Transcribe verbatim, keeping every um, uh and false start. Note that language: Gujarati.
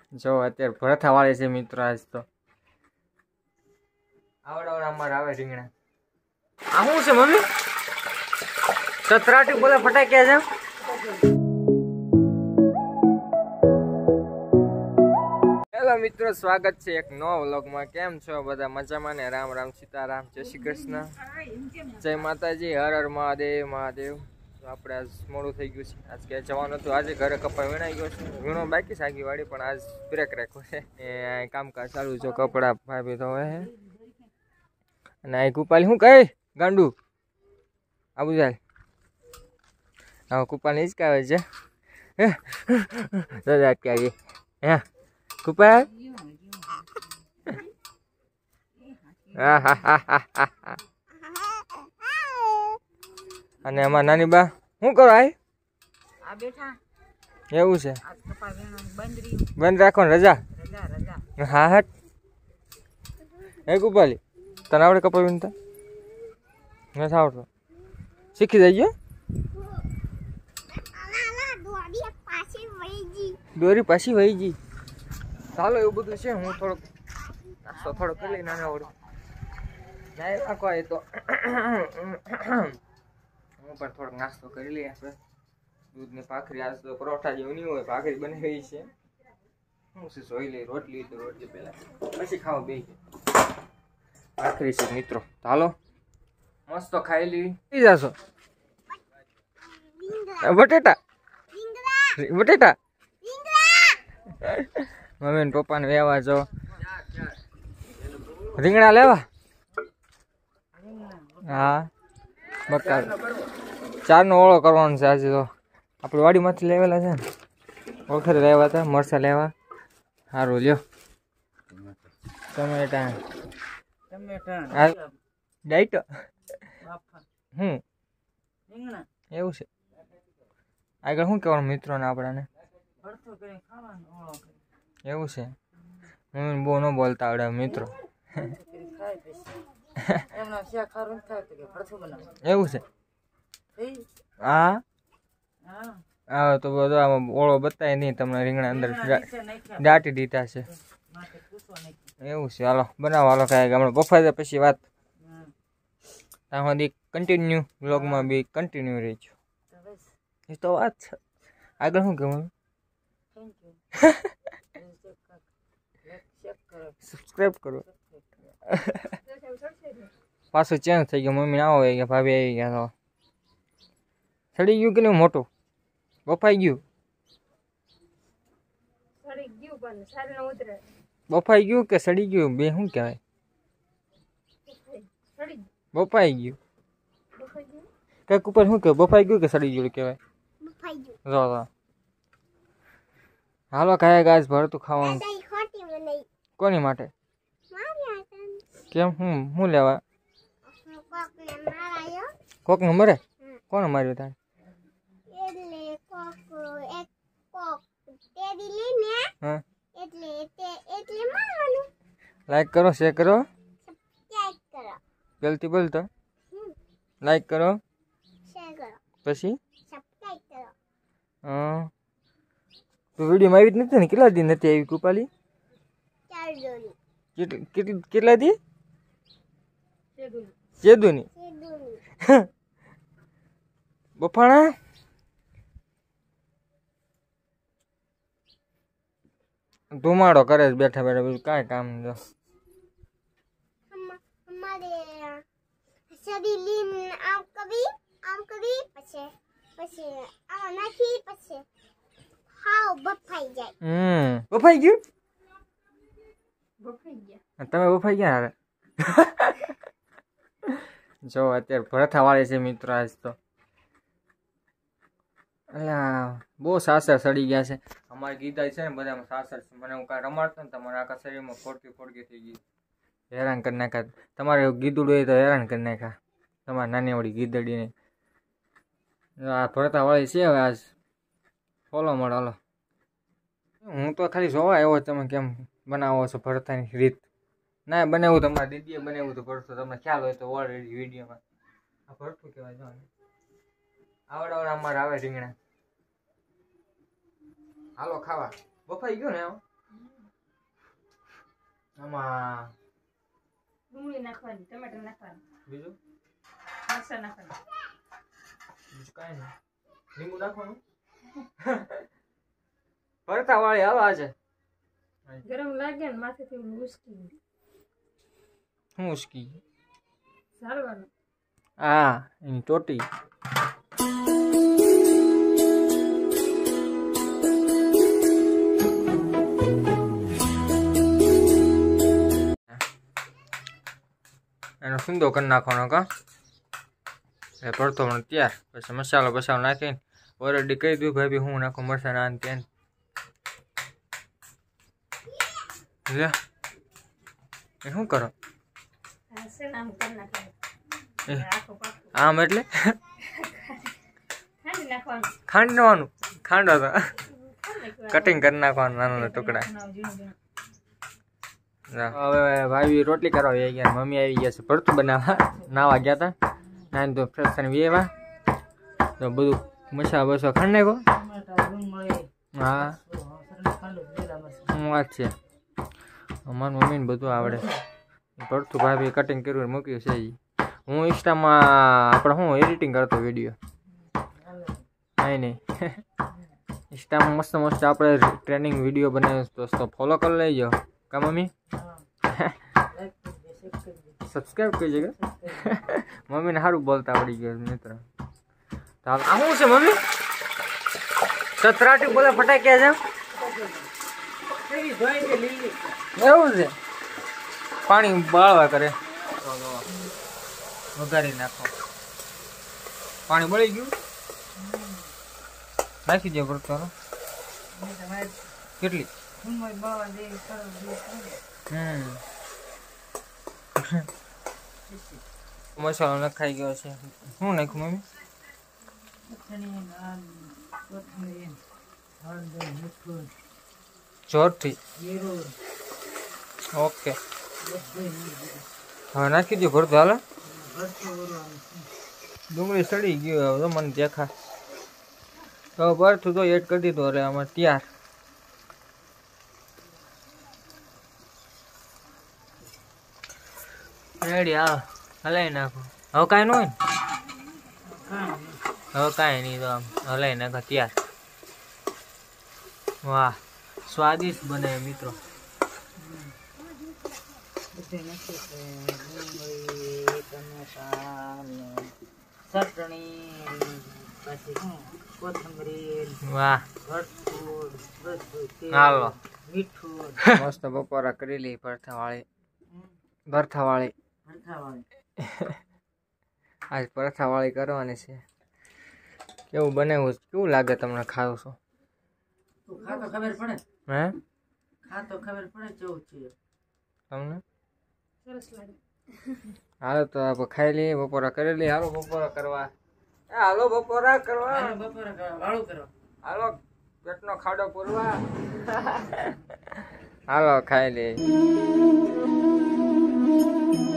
જો અત્યારે ભરથા વાળી છે મિત્રો. આજ તો આવડા અમારે આવે રીંગણા. આ શું છે મમ્મી? સતરાટી બોલે ફટાક્યા છે. હેલો મિત્રો, સ્વાગત છે એક નવા વ્લોગમાં. કેમ છો બધા? મજામાં ને? રામ રામ, સીતારામ, જય શ્રી કૃષ્ણ, જય માતાજી, હર હર મહાદેવ મહાદેવ. તો આપણે આજ મોડું થઈ ગયું છે. આજ ક્યાં જવાનું હતું. આજે ઘરે કપાઈ વીણાઈ ગયો છે. વીણો બાકી સાગી વાળી, પણ આજ બ્રેક રાખ્યો છે. એ કામકાજ ચાલુ જો કપડા ભાભી ધોવે છે. અને આ કુપાલી શું કહે ગાંડુ આબુ જાય. હા, કુપાલી જ કાવે છે. દાદા ક્યાં હે કુપાલ? અને અમાર નાની બા શું કરો? આય એવું છે. બંધ રાખો ને રજા. હા હા. હે કુપાલી, તને આવડે કપા વીણતા? નથી આવડતો. શીખી જઈએ. દોરી પાછી વહી ગઈ. ચાલો એવું બધું છે. હું થોડોક નાસ્તો થોડો કરી લઈ. નાના આવડું જાય નાખો એ તો હું પણ થોડોક નાસ્તો કરી લઈએ. આપણે દૂધની ભાખરી, આજ તો પરોઠા જેવું નહીં હોય, ભાખરી બનાવી છે. શું છે જોઈ લઈ. રોટલી તો રોટલી પહેલા પછી ખાવા બે ભાખરી છે મિત્રો. ચાલો મસ્ત ખાઈ લેવી. પી જશો બટેટા બટેટા મમ્મી ને પપ્પા ને વેવા જો રીંગણા લેવા. હા બકા ચાર નો ઓળો કરવાનો છે આજે. તો આપણે વાડીમાંથી લેવેલા છે ને, વખતે લેવા હતા. મરસા લેવા સારું લ્યો. ટમેટા ટમેટા ડાઈટ હમ એવું છે. આગળ શું કહેવાનું મિત્રોને આપણાને? એવું છે. મમ્મી બહુ ન બોલતા આવડે મિત્રો. એવું છે. હા હા તો બધો આમાં ઓળો બતાય નહીં તમને. રીંગણા અંદર દાટી દીધા છે. એવું છે. હાલો બનાવો. હાલો કાંઈ હમણાં બફાઈ જાય પછી વાત. ત્યાં સુધી કન્ટિન્યુ બ્લોગમાં બી કન્ટિન્યુ રહેજો. એ તો વાત છે. આગળ શું કહેવું? સબસ્ક્રાઈબ કરો. પાછું ચેન્જ થઈ ગયું. મમ્મી આવો આવી ગયા, ભાભી આવી ગયા. તો સડી ગયું કે નહીં મોટું? બફાઈ ગયું? બફાઈ ગયું કે સડી ગયું? બે શું કહેવાય? બફાઈ ગયું. કઈક ઉપર શું કહેવાય? બફાઈ ગયું કે સડી ગયું કહેવાય? જો હાલો ખાય ગાય ભરતું ખાવાનું. કોની માટે? કેમ? હું શું લેવા? કોક ને મરે? કોને માર્યું તારે? હા લાઈક કરો, શેર કરો. જલ્દી બોલ તો. લાઈક કરો પછી હા. તો વિડીયોમાં આવી જ નથી ને? કેટલા દી નથી આવી કૃપાલી? કેટલા દી? ચેદુની બફાણા ધુમાડો કરે છે બેઠા બેઠા. બીજું કાંઈ કામ જો. હમ બફાઈ ગયું. તમે બફાઈ ગયા હારે. જો અત્યારે ભરથા વાળી છે મિત્રો. આજ તો અલ્યા બહુ સાસર સડી ગયા છે. અમારે ગીતા છે ને બધામાં સાસર છે. મને હું કાંઈ રમાડતો ને તમારા આખા શરીરમાં ફોડકી ફોડકી થઈ ગઈ. હેરાન કરી નાખ્યા. તમારે ગીદડું હોય તો હેરાન કરી નાખ્યા. તમારી નાની વળી ગીદડીને. આ ભરથા વાળી છે. હવે આજ ફોલો મળો. હાલો હું તો ખાલી જોવા આવ્યો. તમે કેમ બનાવો છો ભરથાની રીત? ના બનાવ્યું તમારા દીદીએ બનાવ્યું હતું ભરથું. તમને ખ્યાલ હોય તો ઓલરેડી વિડીયોમાં. આ ભરથું કહેવાય. જો આવડા આવડા અમારે આવે રીંગણા. હાલો ખાવા. બફાઈ ગયો ને? આમાં ડુંગળી નાખવાની, ટમેટા નાખવાની, બીજું મરચાં નાખવાના, બીજું કાંઈ નહીં. લીંબુ નાખવાનું. ભરતા વાળી હાલો આજે. ગરમ લાગે ને માથેથી ઓલું ઉસકી શું ઉસકી? ઝાડવાનું. હા, એની ટોટી. એનો સુંદો કરી નાખવાનો કા એ ભરતો પણ ત્યાર. પછી મસાલો બસાલો નાખીને ઓલરેડી કહી દઉં ભાઈ હું નાખું મરચાં ના ત્યાં લે એ શું કરો આમ એટલે ખાંડ નાખવાનું. ખાંડ હતા કટિંગ કરી નાખવાનું નાના નાના ટુકડા. હવે ભાઈ રોટલી કરવા આવી ગયા, મમ્મી આવી ગયા છે ભરતું બનાવવા. નાવા ગયા હતા નાઈને તો ફ્રેશ થઈને વેવા તો બધું મસાલા બસો ખાંડ નાખો. હા હું વાત છે અમારી મમ્મીને બધું આવડે. ભરતું ભાભી કટિંગ કર્યું મૂક્યું છે. હું ઇન્સ્ટામાં આપણે હું એડિટિંગ કરતો વિડીયો નહીં નહીં ઇન્સ્ટામાં મસ્ત મસ્ત આપણે ટ્રેનિંગ વિડીયો બનાવ્યો દોસ્તો ફોલો કરી લેજો કા મમ્મી. સબસ્ક્રાઈબ કરી જગ્યા મમ્મીને સારું બોલતા આવડી ગયો મિત્ર. આ શું છે મમ્મી? સતરાટી બોલે ફટાક્યા છે એવું છે. પાણી બાળવા કરે વઘારી નાખો. પાણી બળી ગયું નાખી દો ભરતો. કેટલી હમ મસાલો નખાઈ ગયો છે. શું નાખ્યું મમ્મી? જોરથી ઓકે હવે નાખી દો ભરતો. હાલો ડુંગળી સડી ગયું હવે મને દેખા તો ભરતું તો એડ કરી દીધું એટલે આમાં તૈયાર. રેડી આવો હલાવી નાખો. હવે કાંઈ ન હોય ને હવે કાંઈ નહીં તો આમ હલાવી નાખો તૈયાર. વાહ સ્વાદિષ્ટ બને મિત્રો. વાહ હાલો મસ્ત બપોરા કરી લઈ. ભરથા વાળી ભરથા વાળી આજ ભરથા વાળી કરવાની છે. કેવું બનાવ્યું? કેવું લાગે તમને? ખાવ છો? ખબર પડે હે ખાતો ખબર પડે કેવું છે તમને? સરસ લાગે. હાલો તો આપણે ખાઈ લઈએ. બપોરા કરી લઈએ. હાલો બપોરા કરવા. હાલો બપોરા કરવા. બપોરે વાળું કરો. હાલો પેટનો ખાડો પૂરવા. હાલો ખાઈ લઈએ.